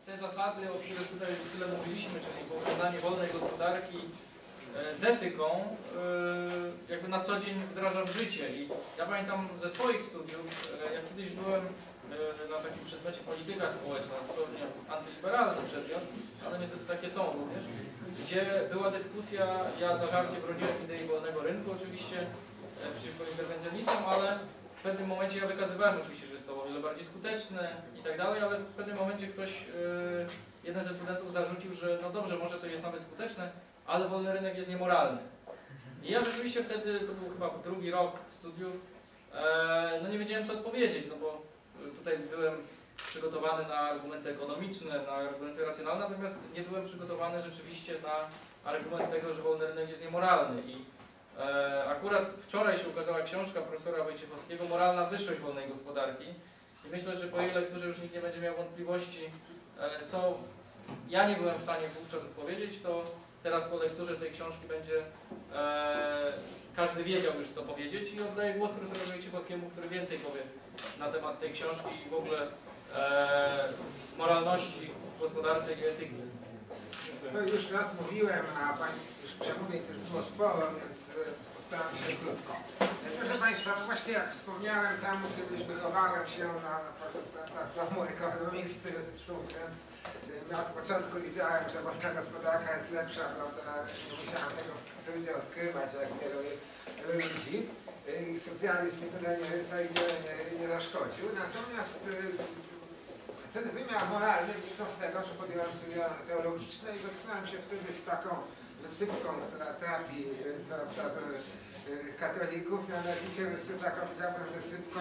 te zasady, o których tutaj tyle mówiliśmy, czyli powiązanie wolnej gospodarki z etyką, jakby na co dzień wdraża w życie. I ja pamiętam ze swoich studiów, jak kiedyś byłem na takim przedmiocie polityka społeczna, to nie antyliberalny przedmiot, ale niestety takie są również, gdzie była dyskusja, ja zażarcie broniłem idei wolnego rynku oczywiście, przeciwko interwencjonistom, ale w pewnym momencie ja wykazywałem oczywiście, że jest to o wiele bardziej skuteczne i tak dalej, ale w pewnym momencie ktoś, jeden ze studentów zarzucił, że no dobrze, może to jest nawet skuteczne, ale wolny rynek jest niemoralny. I ja rzeczywiście wtedy, to był chyba drugi rok studiów, no nie wiedziałem co odpowiedzieć, no bo tutaj byłem przygotowany na argumenty ekonomiczne, na argumenty racjonalne, natomiast nie byłem przygotowany rzeczywiście na argument tego, że wolny rynek jest niemoralny. I akurat wczoraj się ukazała książka profesora Wojciechowskiego Moralna wyższość wolnej gospodarki i myślę, że po jej lekturze już nikt nie będzie miał wątpliwości, co ja nie byłem w stanie wówczas odpowiedzieć, to teraz po lekturze tej książki będzie każdy wiedział już co powiedzieć i oddaję głos profesorowi Wojciechowskiemu, który więcej powie na temat tej książki i w ogóle moralności w gospodarce i etyki. No już raz mówiłem, a Państwu już przemówień też było sporo, więc postaram się krótko. Proszę Państwa, no właśnie jak wspomniałem, tam kiedyś wychowałem się na domu ekonomisty, więc na początku wiedziałem, że wolna gospodarka jest lepsza, prawda? Nie musiałem tego w trudzie odkrywać, jak wielu ludzi. I socjalizm mi tutaj nie zaszkodził. Natomiast ten wymiar moralny wyniknął z tego, że podjąłem studia teologiczne i dotknąłem się wtedy z taką wysypką, która trapi katolików, mianowicie taką, powiedziałbym, wysypką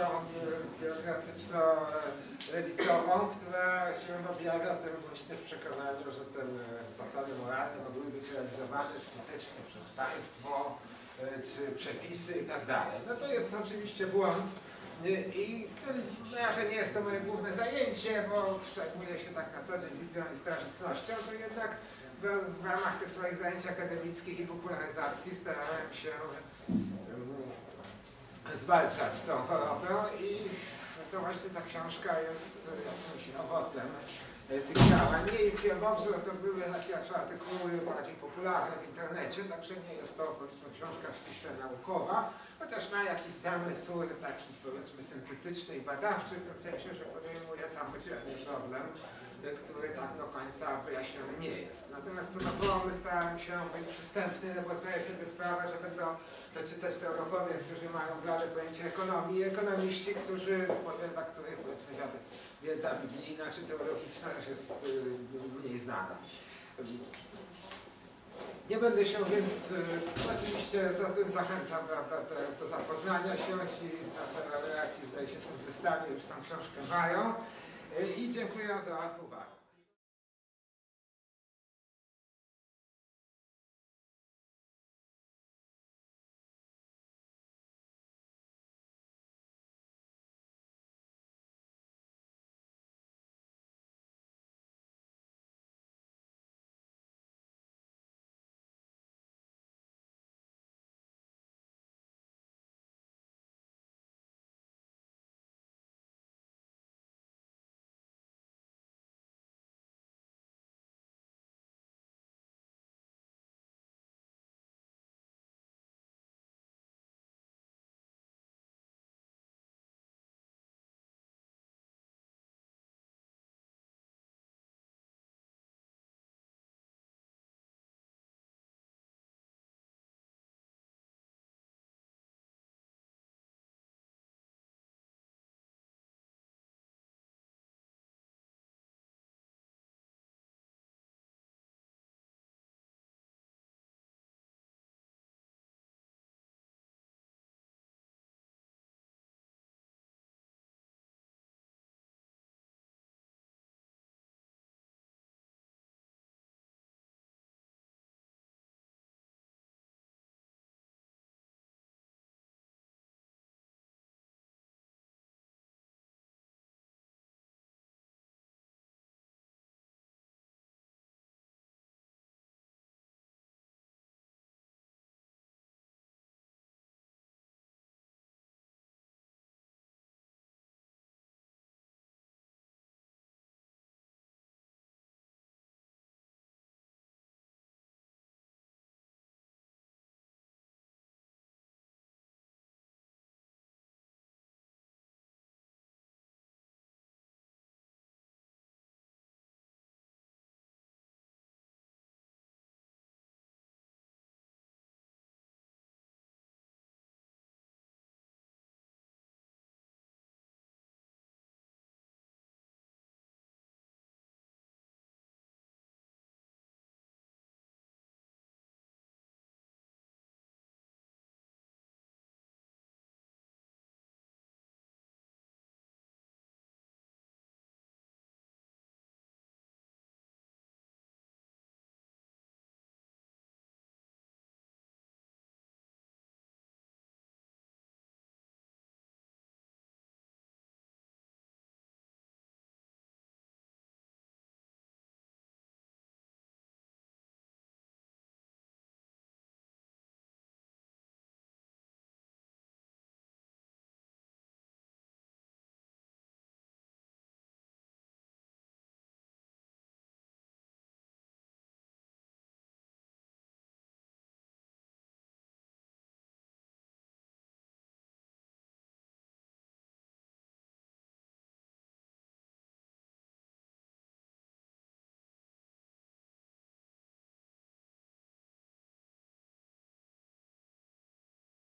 biurokratyczno-lewicową, która się objawia tym właśnie w przekonaniu, że te zasady moralne mogły być realizowane skutecznie przez państwo, czy przepisy i tak dalej. No to jest oczywiście błąd. I z tym, no, że nie jest to moje główne zajęcie, bo zajmuję się tak na co dzień Biblią i starożytnością, to jednak w ramach tych swoich zajęć akademickich i popularyzacji starałem się zwalczać tą chorobę i to właśnie ta książka jest jakimś owocem tych działań. Jej pierwowzór to były takie artykuły bardziej popularne w internecie, także nie jest to, powiedzmy, książka ściśle naukowa, chociaż ma jakiś zamysł taki, powiedzmy, syntetyczny i badawczy, w tym sensie, że podejmuje samodzielny problem, który tak do końca wyjaśniony nie jest. Natomiast co do formy starałem się być przystępny, no bo zdaję sobie sprawę, że będą to czytać teologowie, którzy mają blade pojęcie ekonomii, i ekonomiści, dla których, powiedzmy, wiedza biblijna czy teologiczna już jest mniej znana. Nie będę się więc, oczywiście za tym zachęcam, prawda, do zapoznania się i na relacji, zdaje się, w tym zestawie już tą książkę mają i dziękuję za uwagę.